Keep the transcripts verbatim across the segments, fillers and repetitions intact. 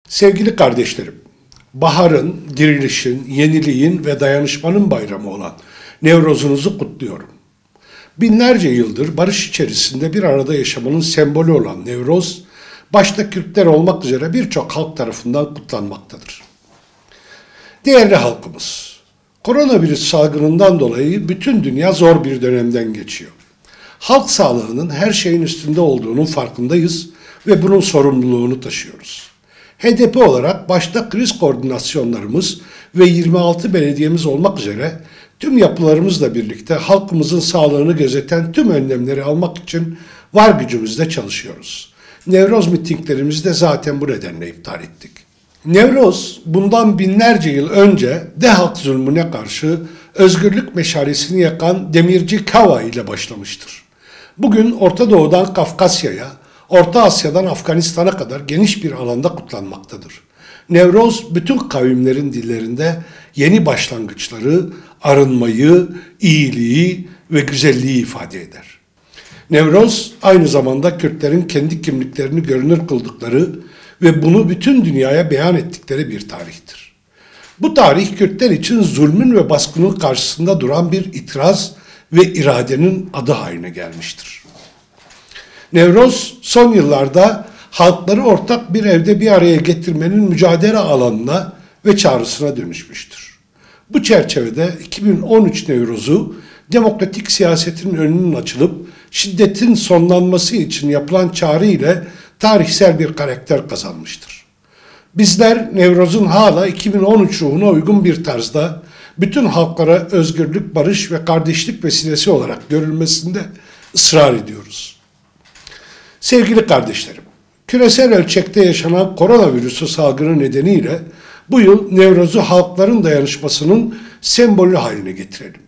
Sevgili kardeşlerim, baharın, dirilişin, yeniliğin ve dayanışmanın bayramı olan Nevroz'unuzu kutluyorum. Binlerce yıldır barış içerisinde bir arada yaşamanın sembolü olan Nevroz, başta Kürtler olmak üzere birçok halk tarafından kutlanmaktadır. Değerli halkımız, koronavirüs salgınından dolayı bütün dünya zor bir dönemden geçiyor. Halk sağlığının her şeyin üstünde olduğunun farkındayız ve bunun sorumluluğunu taşıyoruz. H D P olarak başta kriz koordinasyonlarımız ve yirmi altı belediyemiz olmak üzere tüm yapılarımızla birlikte halkımızın sağlığını gözeten tüm önlemleri almak için var gücümüzle çalışıyoruz. Nevroz mitinglerimizi de zaten bu nedenle iptal ettik. Nevroz bundan binlerce yıl önce de halk zulmüne karşı özgürlük meşalesini yakan demirci Kava ile başlamıştır. Bugün Orta Doğu'dan Kafkasya'ya, Orta Asya'dan Afganistan'a kadar geniş bir alanda kutlanmaktadır. Nevroz bütün kavimlerin dillerinde yeni başlangıçları, arınmayı, iyiliği ve güzelliği ifade eder. Nevroz aynı zamanda Kürtlerin kendi kimliklerini görünür kıldıkları ve bunu bütün dünyaya beyan ettikleri bir tarihtir. Bu tarih Kürtler için zulmün ve baskının karşısında duran bir itiraz ve iradenin adı haline gelmiştir. Nevroz son yıllarda halkları ortak bir evde bir araya getirmenin mücadele alanına ve çağrısına dönüşmüştür. Bu çerçevede iki bin on üç Nevroz'u demokratik siyasetin önünün açılıp şiddetin sonlanması için yapılan çağrı ile tarihsel bir karakter kazanmıştır. Bizler Nevroz'un hala iki bin on üç ruhuna uygun bir tarzda bütün halklara özgürlük, barış ve kardeşlik vesilesi olarak görülmesinde ısrar ediyoruz. Sevgili kardeşlerim, küresel ölçekte yaşanan koronavirüsü salgını nedeniyle bu yıl Nevroz'u halkların dayanışmasının sembolü haline getirelim.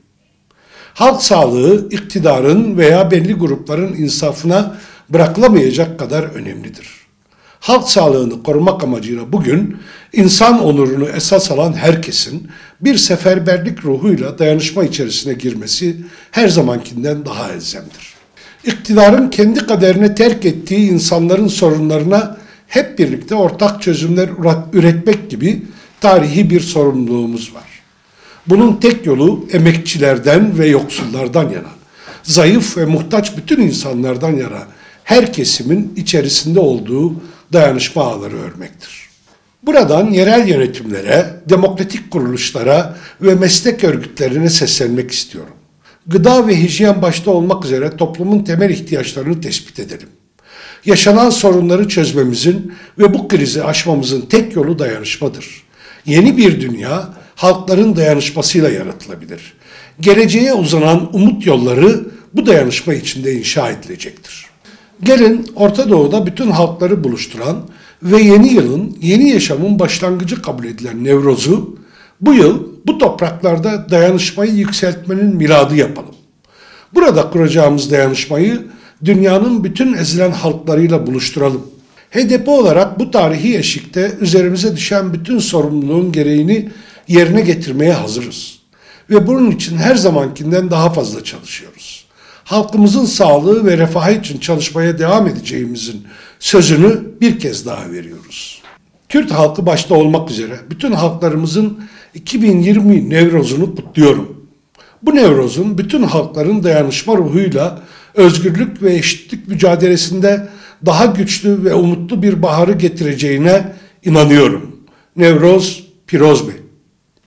Halk sağlığı, iktidarın veya belli grupların insafına bırakılamayacak kadar önemlidir. Halk sağlığını korumak amacıyla bugün insan onurunu esas alan herkesin bir seferberlik ruhuyla dayanışma içerisine girmesi her zamankinden daha elzemdir. İktidarın kendi kaderine terk ettiği insanların sorunlarına hep birlikte ortak çözümler üretmek gibi tarihi bir sorumluluğumuz var. Bunun tek yolu emekçilerden ve yoksullardan yana, zayıf ve muhtaç bütün insanlardan yana her kesimin içerisinde olduğu dayanışma ağları örmektir. Buradan yerel yönetimlere, demokratik kuruluşlara ve meslek örgütlerine seslenmek istiyorum. Gıda ve hijyen başta olmak üzere toplumun temel ihtiyaçlarını tespit edelim. Yaşanan sorunları çözmemizin ve bu krizi aşmamızın tek yolu dayanışmadır. Yeni bir dünya halkların dayanışmasıyla yaratılabilir. Geleceğe uzanan umut yolları bu dayanışma içinde inşa edilecektir. Gelin Orta Doğu'da bütün halkları buluşturan ve yeni yılın, yeni yaşamın başlangıcı kabul edilen Nevroz'u bu yıl bu topraklarda dayanışmayı yükseltmenin miladı yapalım. Burada kuracağımız dayanışmayı dünyanın bütün ezilen halklarıyla buluşturalım. H D P olarak bu tarihi eşikte üzerimize düşen bütün sorumluluğun gereğini yerine getirmeye hazırız. Ve bunun için her zamankinden daha fazla çalışıyoruz. Halkımızın sağlığı ve refahı için çalışmaya devam edeceğimizin sözünü bir kez daha veriyoruz. Kürt halkı başta olmak üzere bütün halklarımızın iki bin yirmi Nevroz'unu kutluyorum. Bu Nevroz'un bütün halkların dayanışma ruhuyla özgürlük ve eşitlik mücadelesinde daha güçlü ve umutlu bir baharı getireceğine inanıyorum. Nevroz Piroz Bey.